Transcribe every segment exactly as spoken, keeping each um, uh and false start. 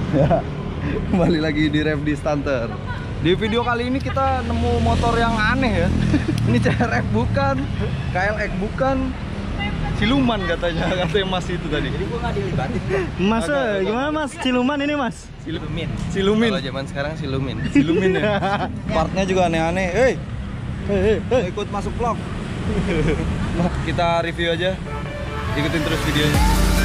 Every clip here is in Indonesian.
Ya, kembali lagi di Rev di Stunter. Di video kali ini kita nemu motor yang aneh ya. Ini C R F bukan, K L X bukan, siluman katanya, katanya Mas itu tadi. Jadi gua nggak dilibatin. Mas, Agak, agak. gimana Mas? Siluman ini Mas? Silumin. Silumin. Kalau zaman sekarang silumin. Silumin ya. Partnya juga aneh-aneh. Hei, Hei, hei. ikut masuk vlog. Nah, kita review aja. Ikutin terus videonya.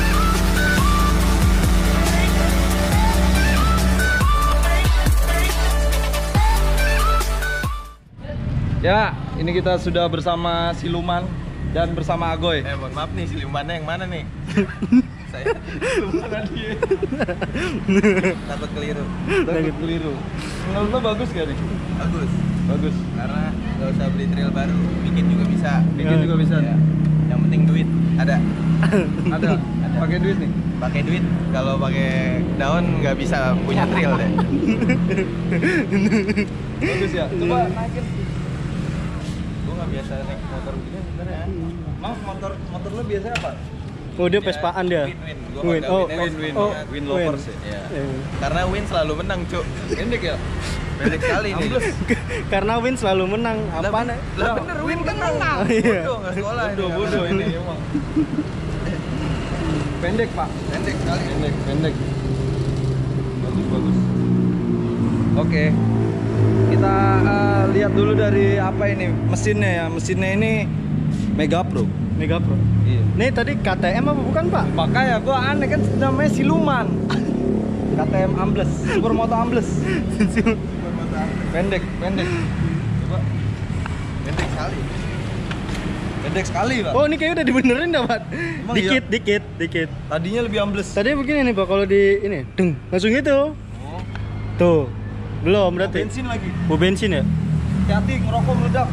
Ya, ini kita sudah bersama Siluman dan bersama Agoy. Eh, mohon maaf nih, silumannya yang mana nih? Saya siluman dia. Takut keliru. Takut keliru. Menurut lo bagus gak nih? Bagus. Bagus. Karena nggak usah beli trail baru, bikin juga bisa. Bikin juga bisa. Ya. Yang penting duit ada. Ada. Ada. Pakai duit nih. Pakai duit. Kalau pakai daun nggak bisa punya trail deh. Bagus ya. Coba naikin. Gua nggak biasa naik motor begini sebenarnya. Mas, motor motor lo biasanya apa? Oh dia Vespaan dia. Win win. Gua Win. nggak Oh, win, Win win. Oh, Win lovers ya. Ya. Eh, Karena win selalu menang, Cuk. Pendek ya? Pendek sekali nih. Karena Win selalu menang. Lah, Apa? bener, lah bener win kan menang. Oh, iya. Bodoh nggak sekolah. Bodoh, bodoh ini emang. Pendek, Pak. Pendek sekali. Pendek, pendek. Bagus, bagus. Oke. Kita eh, lihat dulu dari apa ini mesinnya ya. Mesinnya ini Mega Pro. Mega Pro. Iya. Nih tadi K T M apa bukan Pak? Makanya gua aneh kan namanya Siluman. K T M ambles, Supermoto ambles. Pendek, pendek. Coba. Pendek sekali. Pendek sekali, Pak. Oh ini kayaknya udah dibenerin dah Pak. Emang Dikit, iya? dikit, dikit. Tadinya lebih ambles. Tadi begini nih Pak, kalau di ini, deng, langsung gitu. Oh, Tuh, belum mau berarti. bensin lagi. Mau bensin ya? Hati-hati ngerokok meledak.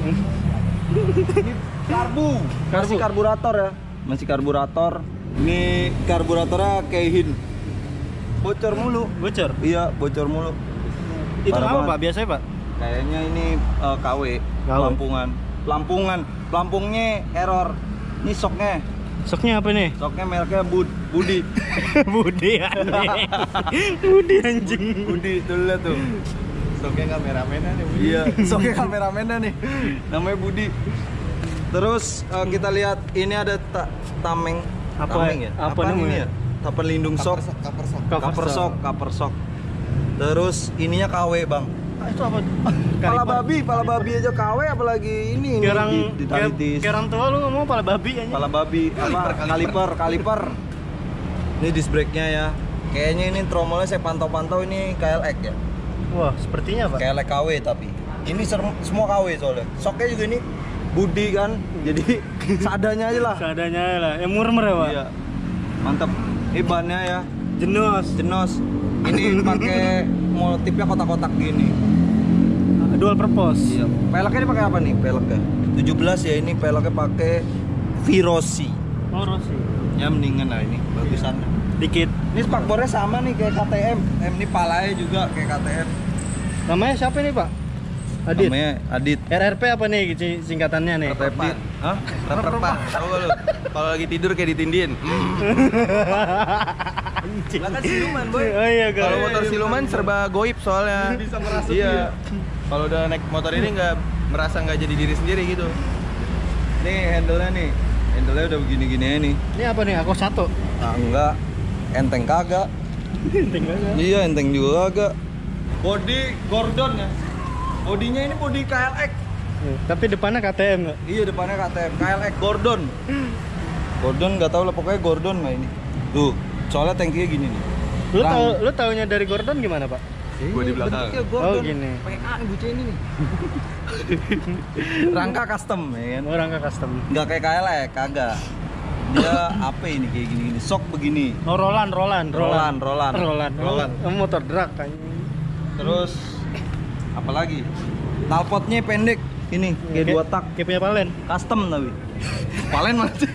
Ini karbu. Karbu. Masih karburator ya. Masih karburator. Ini karburatornya Keihin. Bocor mulu. Bocor. Iya, bocor mulu. Itu Parah apa banget. Pak? Biasanya Pak? Kayaknya ini eh, K W, K W. Pelampungan. Pelampungan. Pelampungnya error. Ini soknya. Soknya apa nih? Soknya mereknya Bud Budi. Budi anjing. Budi anjing. Budi dulu tuh. Soknya kameramennya nih. Win. Iya, soknya kameramennya nih. Namanya Budi. Terus eh, kita lihat ini ada ta tameng. Apa- tameng ya? apa Apaan namanya? ini ya? Taper lindung sok. Cover sok, cover sok. Cover sok, cover sok. Terus ininya K W, Bang. Ah, itu apa? Pala babi, pala babi aja K W apalagi ini. ini Kayak orang di, di kayak, talitis. kayak orang tua lu ngomong pala babi anjing. Pala babi, Kaliper, apa? kaliper. Kaliper, kaliper. Ini disc brake-nya ya. Kayaknya ini tromolnya saya pantau-pantau ini K L X ya. Wah, sepertinya Pak. K L X K W tapi. Ini ser- semua K W soalnya. Soknya juga ini Budi kan. Jadi seadanya aja lah. Seadanya lah. Yang murmer ya Pak. Iya. Mantap. Ini bannya ya. Jenos. Jenos. Ini pakai motifnya kotak-kotak gini. Dual purpose. Iya. Peleknya ini pakai apa nih? Peleknya tujuh belas ya, ini peleknya pakai Virosi. Oh, Rossi. Ya mendingan lah ini, bagusan. Dikit. Ini spakbornya sama nih kayak K T M. M ini palanya juga kayak K T M. Namanya siapa nih Pak? Adit. Namanya Adit. R R P apa nih sing- singkatannya nih? Reprepan. Hah? Reprepan. Tahu gak lu? Kalau lagi tidur kayak ditindihin. Anjing. Lah kan siluman, Boy. Oh iya, Kalau guys. motor siluman serba goib soalnya. Bisa merasuk Iya. dia. Kalau udah naik motor ini nggak merasa nggak jadi diri sendiri gitu. Nih handle-nya nih. Handle-nya udah begini-gini aja nih. Ini apa nih? Aku satu. Nah, enggak. Enteng kagak. Tinggal aja. Iya, enteng juga kagak. Body Gordon ya. Bodinya ini body K L X. Tapi depannya K T M nggak? Iya, depannya K T M. K L X Gordon. Gordon nggak tahu lah, pokoknya Gordon lah ini. Tuh, soalnya tankinya gini nih. Lu Rang. tahu lu taunya dari Gordon gimana, Pak? Gua di belakang. Bentuknya Gordon. Oh, gini. Pakai A nih bocah ini nih. Rangka custom ya kan. Orang ke custom. Nggak kayak K L X, kagak. Dia apa ini kayak gini-gini. Sok begini. Oh, Roland, Roland, Roland, Roland. Roland. Roland. Oh, motor drag kan. Terus apa lagi? Knalpotnya pendek. Ini kayak dua tak. Kayak punya Palen. Custom tapi. Palen mana sih?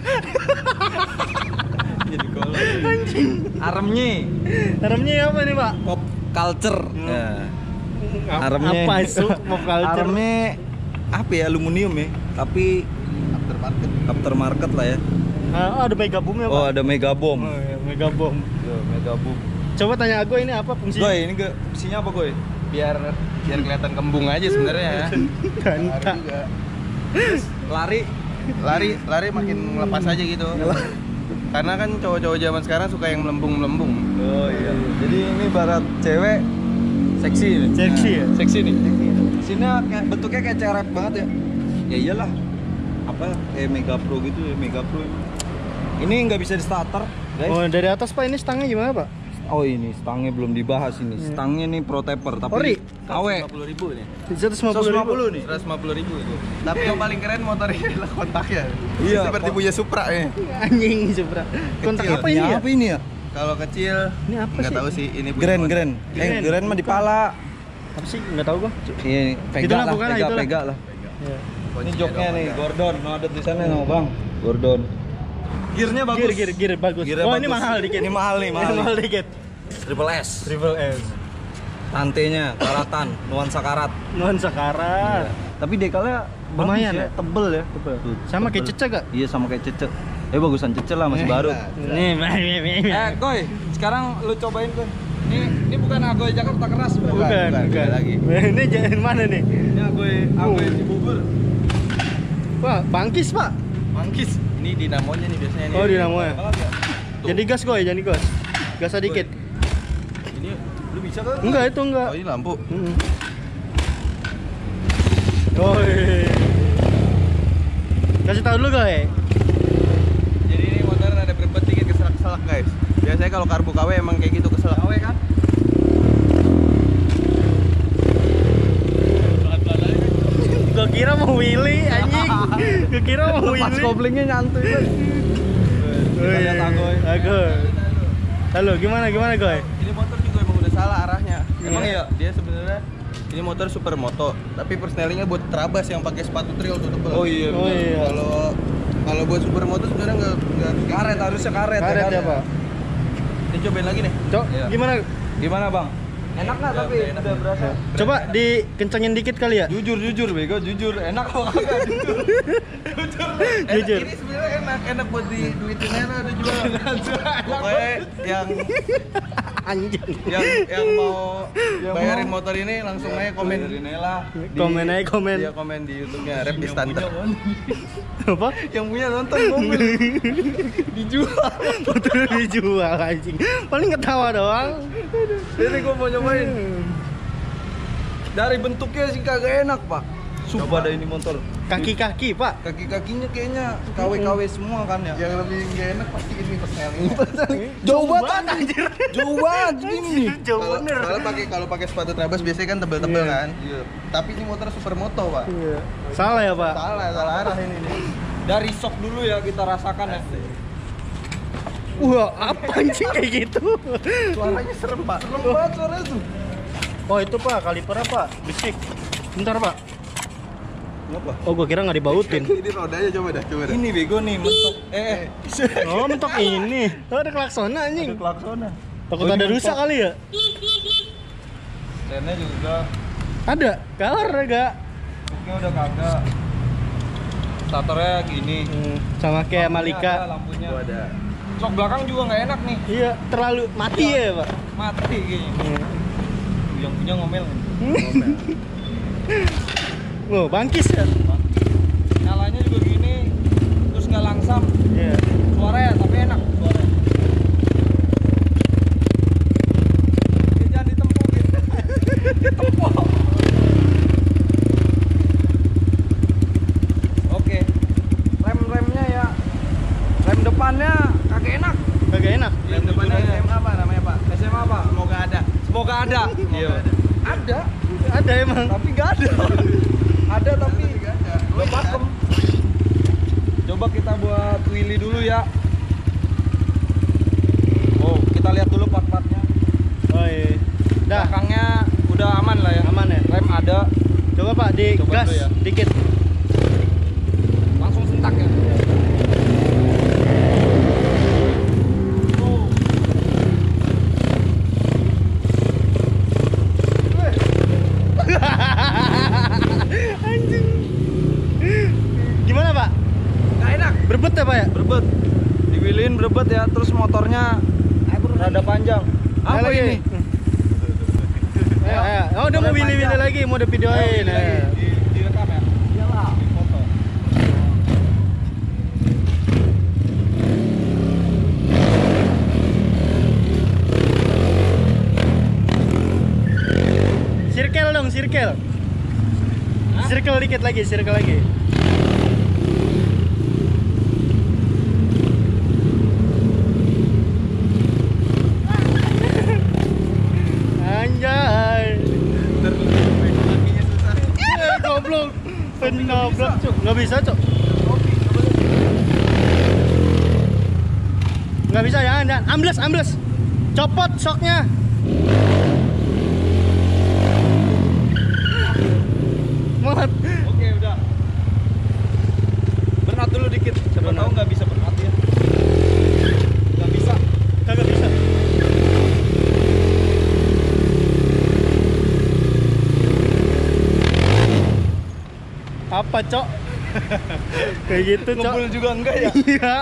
Jadi kalau Aremnya Remnya apa nih, Pak? pop culture. Ya. Aremnya Apa itu pop culture? Aremnya apa ya, aluminium ya, tapi aftermarket. aftermarket lah ya. Ah, oh, ada mega boomnya, Pak. Oh, ada mega bomb. Oh, iya, mega boom. Tuh, mega bomb. Coba tanya aku ini apa fungsinya? Goy, ini ge- fungsinya apa Goy? Biar biar kelihatan kembung aja sebenarnya. Ganta. Lari. Lari lari makin lepas aja gitu. Karena kan cowok-cowok zaman sekarang suka yang melembung-melembung. Oh iya. Jadi ini barat cewek seksi nih. Seksi ya? Seksi nih. Sini kayak bentuknya kayak cerep banget ya. Ya iyalah. Apa kayak Mega Pro gitu ya, Mega Pro. Ini nggak bisa di starter, guys. Oh, dari atas Pak, ini stangnya gimana Pak? Oh ini stangnya belum dibahas ini. Stangnya nih Pro Taper tapi Ori. K W. seratus lima puluh ribu nih. seratus lima puluh ribu nih. seratus lima puluh ribu itu. Tapi yang paling keren motor ini adalah kontaknya. Iya, Seperti kont- punya Supra ya. Anjing Supra. Kontak Kecil. apa ini ya? Apa ini ya? Kalau kecil Ini apa nggak sih? tahu sih ini punya Grand, motor. grand. Eh, Grand. grand mah di pala. Apa sih? Enggak tahu gua. Iya, ini Vega Itulah, lah, bukan, Vega, itulah. Vega lah. Ya. Ini joknya nih, Gordon. No ada tulisannya no, Bang. Gordon. Gearnya bagus. Gear, gear, gear bagus. Gearnya Oh, ini bagus. mahal dikit. Ini mahal nih, mahal. Ini mahal dikit. Triple S. Triple S. Rantainya karatan, nuansa karat. Nuansa karat. Tapi dekalnya Lumayan bagus ya? tebel ya. Tebel. Tuh, Sama kayak tebel. Cece gak? Iya, sama kayak Cece. Eh bagusan Cece lah, masih baru. Nih, Eh, Goy, sekarang lu cobain Goy. Ini ini bukan Agoy Jakarta keras, Bro. bukan, bukan, bukan. beda lagi. Ini jalan mana nih? Ini Agoy Agoy Oh. Cibubur. Wah, bangkis Pak. Mangkis. Ini dinamonya nih biasanya nih. Oh, dinamonya. Banget ya. Tuh. Jadi gas Goy, jadi gas. Gas sedikit. Ini Lu bisa kan? Enggak, itu enggak. oh ini lampu. Mm. Oh, iya. Kasih tahu dulu Goy. Jadi ini motor ada berbet dikit keselak-keselak guys. Biasanya kalau karbu K W emang kayak gitu keselak. K W kan? Gua kira mau Willy anjing. Gua kira mau Pas Willy. koplingnya nyantui kan. Kita lihat Agoy. Agoy. Halo, gimana gimana Goy? Ini motor juga emang udah salah arahnya. Emang Iya. ya dia sebenarnya ini motor supermoto, tapi persnelingnya buat terabas yang pakai sepatu trail tuh tebel. Oh iya. Oh bener. iya. Kalau kalau buat supermoto sebenarnya nggak nggak Karet harusnya karet, Karet ya ya, Pak. Ini cobain lagi nih. Cok, Iya. gimana? Gimana Bang? Enak nggak Udah, tapi udah enak. udah berasa. Coba dikencengin dikit kali ya. Jujur jujur bego jujur enak kok kagak jujur. Enak, Jujur. Ini sebenarnya enak, enak buat di duitin aja ada jual. Pokoknya yang Anjing. yang yang mau Yang bayarin mau. motor ini langsung aja komen Dari Nela. Di- Komen aja komen. Dia komen di YouTube-nya Rap di Stunter. Apa? Yang punya nonton mobil dijual. Motor dijual anjing. Paling ketawa doang. Ini gua mau nyobain. Dari bentuknya sih kagak enak, Pak. Sumpah ada ini motor. Kaki-kaki, Pak. Kaki-kakinya kayaknya K W K W semua kan ya. Yang lebih nggak enak pasti ini persneling. Jauh banget anjir. Jauh banget gini nih. Jauh Kalau bener. kalau pakai kalau pakai sepatu trabas biasanya kan tebel-tebel Iya. kan. Tapi ini motor supermoto, Pak. Iya. Salah ya, Pak? Salah, salah arah ini nih. Dari shock dulu ya kita rasakan ya. Wah, apa anjing kayak gitu? Suaranya serem, Pak. Serem banget suaranya tuh. Oh, itu Pak, kaliper apa? Bisik. Bentar, Pak. Kenapa? Oh, gua kira nggak dibautin. Ini rodanya coba dah, coba dah. Ini bego nih mentok. Eh, eh. Oh, mentok ini. Oh, ada klaksona anjing. klaksonnya. Takut Oh, ini ada mentok. rusak kali ya? Remnya juga Ada. Color enggak? Shocknya udah kagak. Starternya gini. Hmm, sama kayak Lampunya ada, Malika. lampunya. Gua ada. Shock belakang juga nggak enak nih. Iya, terlalu mati ya, Pak. Mati kayaknya. Iya. Yang punya ngomel. Oh, bangkis ya? Nyalanya juga gini. Terus nggak langsam. Iya. Suaranya tapi enak suaranya. Ya, jangan ditempuh gitu. Ditempuh. Oke. Rem-remnya ya. Rem depannya kagak enak. Kagak enak. Yang depannya S M A apa namanya, Pak? S M A apa? Semoga ada. Semoga ada. Iya. Ada, Ada emang. tapi nggak ada. Ada tapi Nggak ada. udah pakem. Coba kita buat Willy dulu ya. Oh, kita lihat dulu part-partnya. Oh iya. Dah, Belakangnya udah aman lah ya. aman ya. Rem ada, Coba Pak di Coba gas dulu ya. dikit. langsung sentak ya. Tuh. Anjing. Gimana Pak? Nggak enak. Berbet ya Pak ya? Berebet. Diwilin berebet ya, terus motornya rada panjang. Apa lagi. ini? Ayo, ayo. Oh, udah mau Boleh Willy-Willy panjang. lagi, mau di-videoin. Ayo. Di, direkam ya? Iyalah. Di foto. Circle dong, circle. Circle dikit lagi, circle lagi. Anjay. Kakinya susah. Eh, goblok. Penabrak, Cuk. Nggak bisa, Cuk. Nggak bisa, jangan, jangan. Ambles, ambles. Copot shocknya. Muat. Oke, udah. Bernat dulu dikit. Siapa Bernat. tahu nggak bisa bernat ya. Nggak bisa. Kagak bisa. Apa, Cok? Kayak gitu, Cok. Kumpul juga enggak ya? Iya.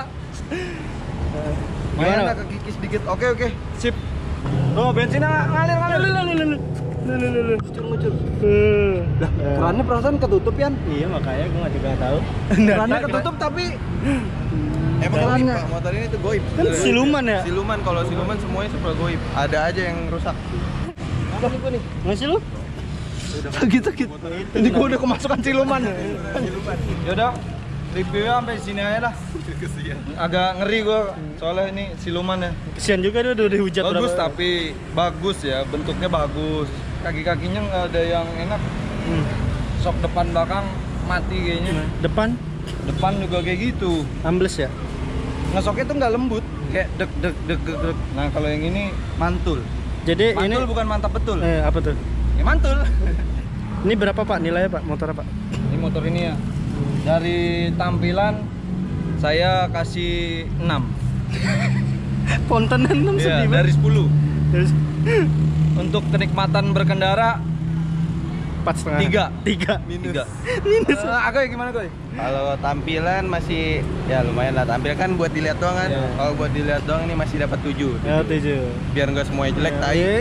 Main Gimana? lah ke kikis dikit. Oke oke. Sip. Oh, bensinnya ngalir ngalir. Lalu, lalu, lalu. Lalu, lalu. Muncul muncul. Eh. Lah, kerannya perasaan ketutup Yan. Iya, makanya gue nggak juga tahu. Kerannya ketutup tapi Emang Kerannya. goib, Pak. Motor ini tuh goib. Kan siluman ya? Siluman, kalau siluman semuanya serba goib. Ada aja yang rusak. apa nih gua nih? Masih lu? Gitu gitu. Ini gua udah kemasukan siluman. Siluman. Yaudah, reviewnya sampai sini aja lah. Kesian. Agak ngeri gua soalnya ini siluman ya. Kesian juga dia udah dihujat Bagus berapa- tapi bagus ya, bentuknya bagus. Kaki-kakinya nggak ada yang enak. Hmm. Sok depan belakang mati kayaknya. Depan Depan juga kayak gitu. ambles ya? Ngesoknya tuh nggak lembut, kayak deg deg deg deg deg. Nah kalau yang ini mantul. Jadi Mantul ini bukan mantap betul. eh, apa tuh? Ya mantul. Ini berapa Pak nilainya Pak motor apa? Ini motor ini ya. Dari tampilan saya kasih enam. Kontenan enam Iya, sedih dari sepuluh. Terus Untuk kenikmatan berkendara empat setengah. Tiga. Tiga. minus. Tiga. Minus. Eh, Agoy gimana Goy? Kalau tampilan masih ya lumayan lah. Tampilan kan buat dilihat doang kan. Iya. Kalau buat dilihat doang ini masih dapat tujuh. Ya tujuh. Biar nggak semuanya jelek tai. Iya.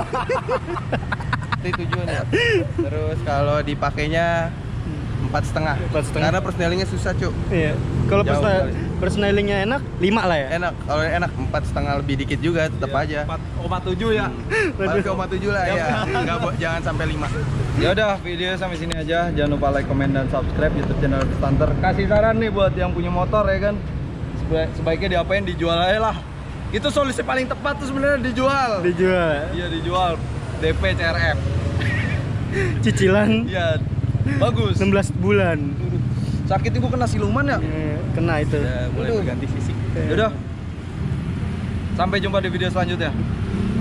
Itu tujuh nih. Terus kalau dipakainya empat setengah. Empat setengah. Karena persnelingnya susah cuk. Iya. Kalau Jauh persna- kali. persnelingnya enak, lima lah ya. Enak. Kalau enak empat setengah lebih dikit juga tetap aja. empat koma tujuh ya. empat koma tujuh lah ya. Nggak bo- jangan sampai lima. Ya udah, video sampai sini aja. Jangan lupa like, comment dan subscribe YouTube channel Stunter. Kasih saran nih buat yang punya motor ya kan. Seba- Sebaiknya diapain, dijual aja lah. Itu solusi paling tepat tuh sebenarnya, dijual. Dijual. Iya, dijual. D P C R F. Cicilan Iya. Bagus. enam belas bulan. Sakit gua kena siluman ya. Eh, Kena itu. Udah mulai Aduh. berganti fisik. Yaudah. Sampai jumpa di video selanjutnya.